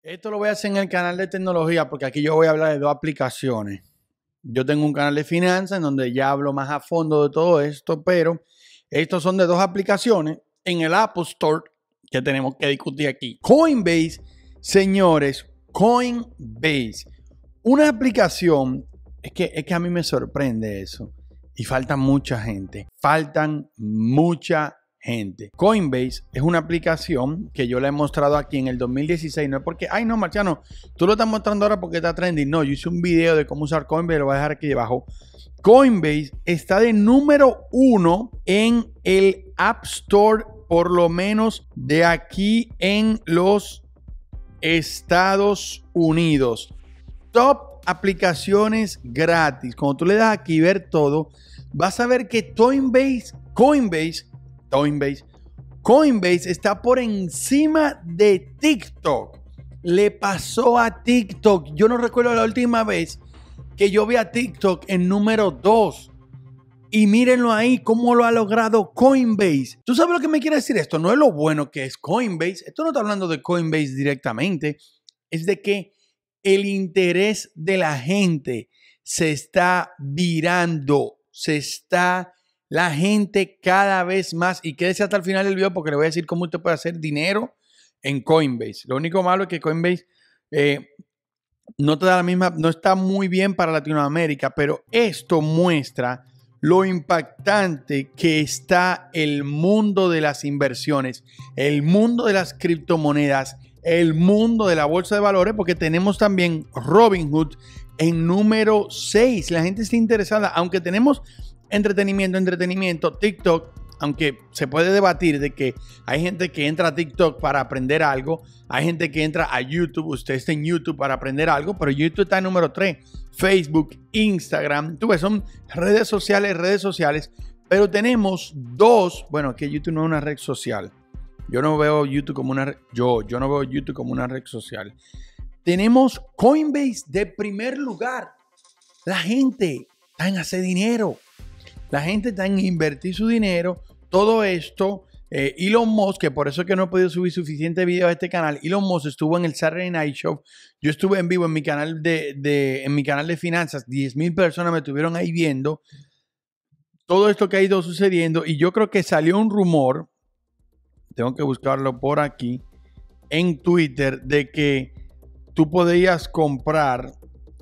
Esto lo voy a hacer en el canal de tecnología porque aquí yo voy a hablar de dos aplicaciones. Yo tengo un canal de finanzas en donde ya hablo más a fondo de todo esto, pero estos son de dos aplicaciones en el Apple Store que tenemos que discutir aquí. Coinbase, señores, Coinbase. Una aplicación, es que a mí me sorprende eso. Y falta mucha gente. Coinbase es una aplicación que yo la he mostrado aquí en el 2016. No es porque, ay no, Marciano, tú lo estás mostrando ahora porque está trending. No, yo hice un video de cómo usar Coinbase, lo voy a dejar aquí debajo. Coinbase está de número 1 en el App Store, por lo menos de aquí en los Estados Unidos. Top aplicaciones gratis. Cuando tú le das aquí ver todo, vas a ver que Coinbase está por encima de TikTok. Le pasó a TikTok. Yo no recuerdo la última vez que yo vi a TikTok en número 2. Y mírenlo ahí, cómo lo ha logrado Coinbase. ¿Tú sabes lo que me quiere decir esto? No es lo bueno que es Coinbase. Esto no está hablando de Coinbase directamente. Es de que el interés de la gente se está virando. La gente cada vez más. Y quédese hasta el final del video porque le voy a decir cómo usted puede hacer dinero en Coinbase. Lo único malo es que Coinbase no te da la misma, no está muy bien para Latinoamérica, pero esto muestra lo impactante que está el mundo de las inversiones, el mundo de las criptomonedas, el mundo de la bolsa de valores, porque tenemos también Robinhood en número 6. La gente está interesada, aunque tenemos entretenimiento, TikTok, aunque se puede debatir de que hay gente que entra a TikTok para aprender algo, hay gente que entra a YouTube, usted está en YouTube para aprender algo, pero YouTube está en número 3, Facebook, Instagram, tú ves, son redes sociales, pero tenemos dos, bueno, que YouTube no es una red social, yo no veo YouTube como una red social. Tenemos Coinbase de primer lugar. La gente está en hacer dinero. La gente está en invertir su dinero. Todo esto, Elon Musk, que por eso es que no he podido subir suficiente video a este canal. Elon Musk estuvo en el Saturday Night Show. Yo estuve en vivo en mi canal de finanzas. 10,000 personas me estuvieron ahí viendo todo esto que ha ido sucediendo. Y yo creo que salió un rumor, tengo que buscarlo por aquí, en Twitter, de que tú podías comprar,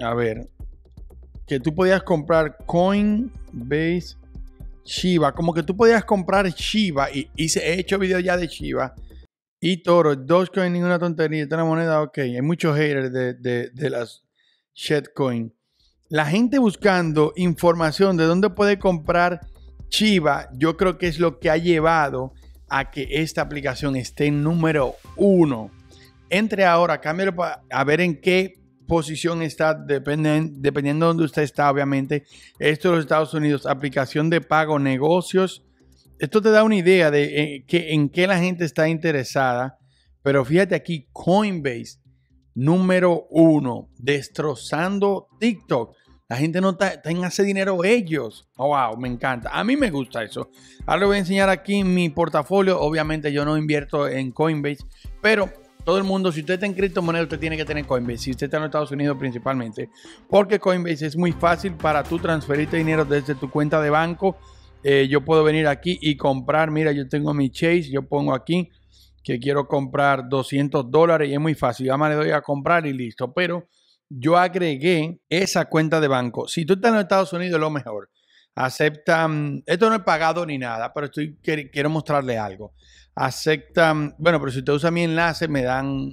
Coinbase Shiba, como que tú podías comprar Shiba, y he hecho videos ya de Shiba y Toro, Dogecoin, ninguna tontería, esta es una moneda, ok, hay muchos haters de las shitcoin. La gente buscando información de dónde puede comprar Shiba, yo creo que es lo que ha llevado a que esta aplicación esté en número 1. Entre ahora, cámbialo a ver en qué posición está, dependiendo de donde usted está, obviamente. Esto es los Estados Unidos, aplicación de pago, negocios. Esto te da una idea de en qué la gente está interesada. Pero fíjate aquí, Coinbase, número 1, destrozando TikTok. La gente no está en hacer dinero ellos. Oh, wow, me encanta. A mí me gusta eso. Ahora les voy a enseñar aquí mi portafolio. Obviamente yo no invierto en Coinbase, pero todo el mundo, si usted está en criptomonedas, usted tiene que tener Coinbase. Si usted está en los Estados Unidos principalmente, porque Coinbase es muy fácil para tú transferirte dinero desde tu cuenta de banco. Yo puedo venir aquí y comprar. Mira, yo tengo mi Chase. Yo pongo aquí que quiero comprar $200 y es muy fácil. Ya me le doy a comprar y listo. Pero yo agregué esa cuenta de banco. Si tú estás en los Estados Unidos, es lo mejor. Aceptan, esto no es pagado ni nada, pero quiero mostrarle algo. Aceptan, bueno, pero si usted usa mi enlace, me dan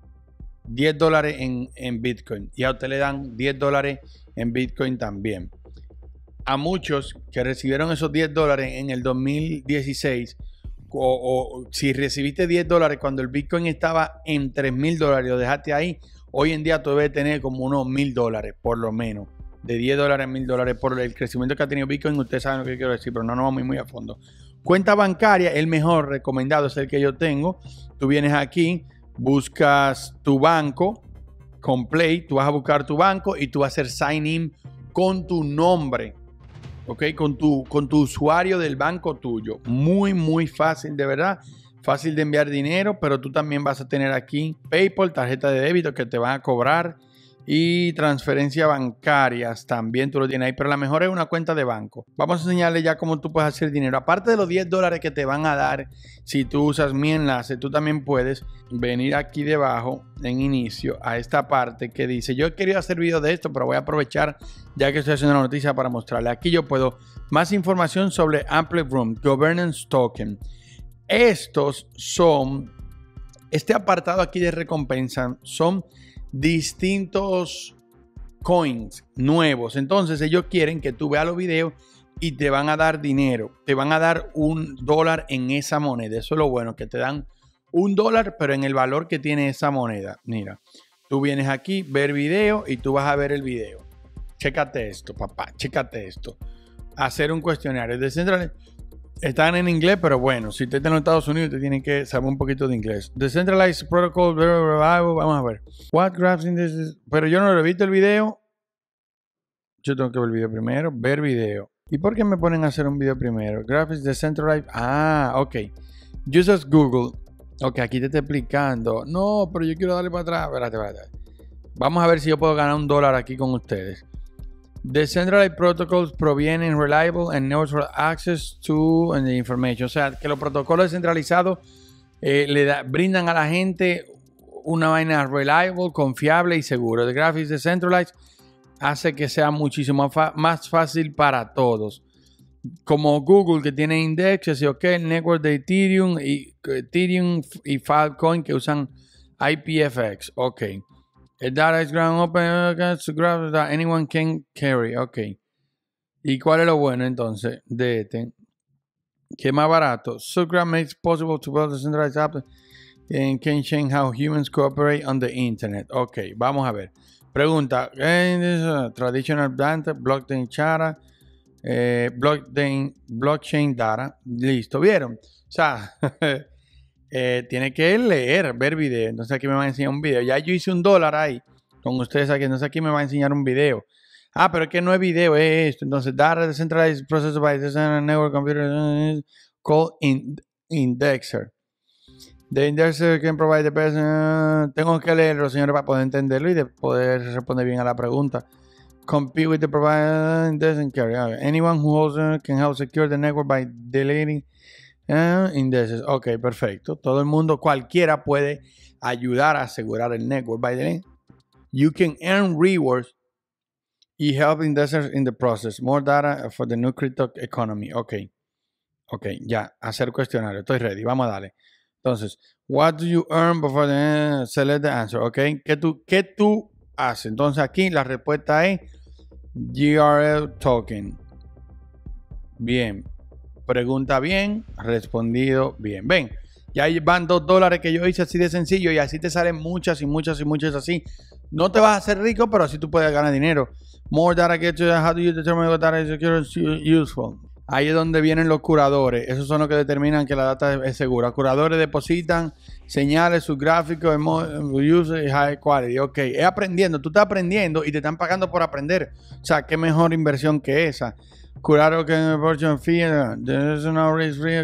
$10 en Bitcoin. Y a usted le dan $10 en Bitcoin también. A muchos que recibieron esos $10 en el 2016, o si recibiste $10 cuando el Bitcoin estaba en $3,000, lo dejaste ahí, hoy en día tú debes tener como unos $1,000 por lo menos. De $10 a $1,000 por el crecimiento que ha tenido Bitcoin. Ustedes saben lo que quiero decir, pero no nos vamos muy a fondo. Cuenta bancaria, el mejor recomendado es el que yo tengo. Tú vienes aquí, buscas tu banco con Play, tú vas a buscar tu banco y tú vas a hacer sign in con tu nombre. ¿Ok? Con tu usuario del banco tuyo. Muy, muy fácil, de verdad. Fácil de enviar dinero, pero tú también vas a tener aquí PayPal, tarjeta de débito que te van a cobrar y transferencias bancarias también tú lo tienes ahí, pero la mejor es una cuenta de banco. Vamos a enseñarle ya cómo tú puedes hacer dinero. Aparte de los $10 que te van a dar si tú usas mi enlace, tú también puedes venir aquí debajo en inicio a esta parte que dice yo he querido hacer video de esto, pero voy a aprovechar ya que estoy haciendo la noticia para mostrarle. Aquí yo puedo más información sobre Amplify Room, Governance Token. Estos son, este apartado aquí de recompensa son distintos coins nuevos. Entonces ellos quieren que tú veas los videos y te van a dar dinero. Te van a dar $1 en esa moneda. Eso es lo bueno, que te dan $1, pero en el valor que tiene esa moneda. Mira, tú vienes aquí, ver video y tú vas a ver el video. Chécate esto, papá, chécate esto. Hacer un cuestionario de Central. Están en inglés, pero bueno, si usted está en los Estados Unidos, te tienen que saber un poquito de inglés. Decentralized Protocol, vamos a ver. What graphs in this? Pero yo no lo he visto el video. Yo tengo que ver el video primero. Ver video. ¿Y por qué me ponen a hacer un video primero? Graphics Decentralized. Ah, ok. Users Google. Ok, aquí te está explicando. No, pero yo quiero darle para atrás. Espérate. Vamos a ver si yo puedo ganar $1 aquí con ustedes. Decentralized protocols provienen reliable and neutral access to the information. O sea, que los protocolos descentralizados brindan a la gente una vaina reliable, confiable y seguro. The Graphics Decentralized hace que sea muchísimo más fácil para todos. Como Google, que tiene indexes y el network de Ethereum y Filecoin que usan IPFX. Ok. El data is ground open to graph that anyone can carry. Ok. ¿Y cuál es lo bueno entonces de este? ¿Qué más barato? Subgraph makes possible to build decentralized apps and can change how humans cooperate on the internet. Ok, vamos a ver. Pregunta. Traditional data, blockchain chara, blockchain data. Listo, ¿vieron? O sea... tiene que leer, ver video. Entonces aquí me va a enseñar un video. Ya yo hice $1 ahí con ustedes aquí. Entonces aquí me va a enseñar un video. Ah, pero es que no es video, es esto. Entonces, data decentralized processed by the network computer called indexer. The indexer can provide the best. Tengo que leerlo, señores, para poder entenderlo y de poder responder bien a la pregunta. Compete with the provider doesn't carry. Anyone who holds can help secure the network by deleting indices. Ok, perfecto. Todo el mundo, cualquiera puede ayudar a asegurar el network. By the way, you can earn rewards y help investors in the process. More data for the new crypto economy. Ok, ya, hacer cuestionario. Estoy ready, vamos a darle. Entonces, what do you earn before the select the answer? Ok, ¿qué tú haces? Entonces aquí la respuesta es GRL token. Bien. Pregunta bien, respondido bien. Ven, ya van $2 que yo hice así de sencillo y así te salen muchas así. No te vas a hacer rico, pero así tú puedes ganar dinero. More data get to how do you determine what data is secure and useful. Ahí es donde vienen los curadores. Esos son los que determinan que la data es segura. Curadores depositan señales, sus gráficos, user y high quality. Ok, es aprendiendo. Tú estás aprendiendo y te están pagando por aprender. O sea, qué mejor inversión que esa. Curador que portion fee, there's no risk free,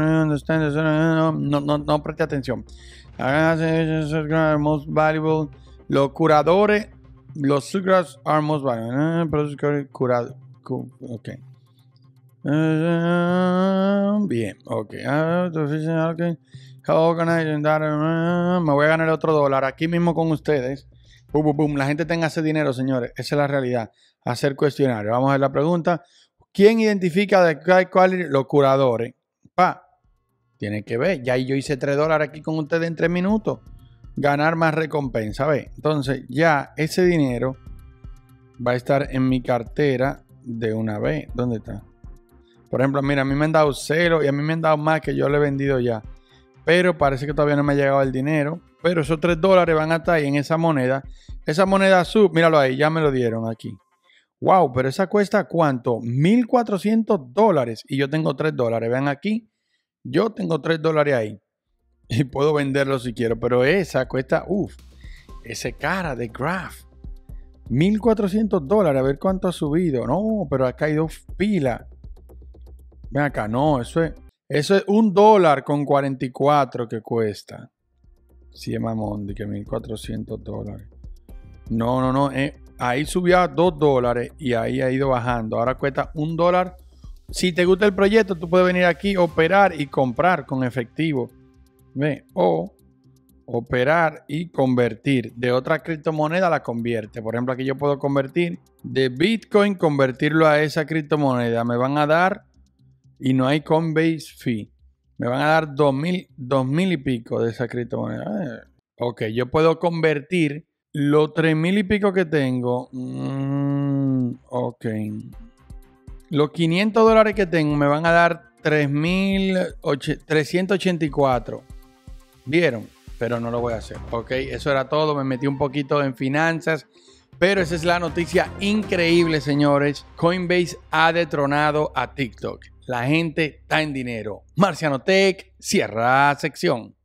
no preste atención. Most valuable. Los curadores, los subgraphs are most valuable. Ok. Bien, ok. Me voy a ganar otro $1 aquí mismo con ustedes. La gente tenga ese dinero, señores. Esa es la realidad. Hacer cuestionario. Vamos a ver la pregunta. ¿Quién identifica de cuál? Los curadores. Tiene que ver. Ya yo hice $3 aquí con ustedes en 3 minutos. Ganar más recompensa. ¿Ve? Entonces ya ese dinero va a estar en mi cartera de una vez. ¿Dónde está? Por ejemplo, mira, a mí me han dado 0 y a mí me han dado más que yo le he vendido ya. Pero parece que todavía no me ha llegado el dinero. Pero esos $3 van a estar ahí en esa moneda. Esa moneda míralo ahí, ya me lo dieron aquí. Wow, pero esa cuesta ¿cuánto? $1,400 y yo tengo $3. Vean aquí, yo tengo $3 ahí y puedo venderlo si quiero, pero esa cuesta, ese cara de Graph. $1,400, a ver cuánto ha subido. No, pero ha caído pila. Ven acá, no, eso Eso es $1.44 que cuesta. Sí, es mamón, de que $1,400. No. Ahí subió a $2 y ahí ha ido bajando. Ahora cuesta $1. Si te gusta el proyecto, tú puedes venir aquí, operar y comprar con efectivo. ¿Ve? O operar y convertir. De otra criptomoneda la convierte. Por ejemplo, aquí yo puedo convertir de Bitcoin, convertirlo a esa criptomoneda. Me van a dar, y no hay Coinbase fee, me van a dar 2,000 y pico de esa criptomoneda. Ok, yo puedo convertir los 3,000 y pico que tengo. Ok. Los $500 que tengo me van a dar 384. ¿Vieron? Pero no lo voy a hacer. Ok, eso era todo. Me metí un poquito en finanzas. Pero esa es la noticia increíble, señores. Coinbase ha detronado a TikTok. La gente está en dinero. Marciano Tech cierra sección.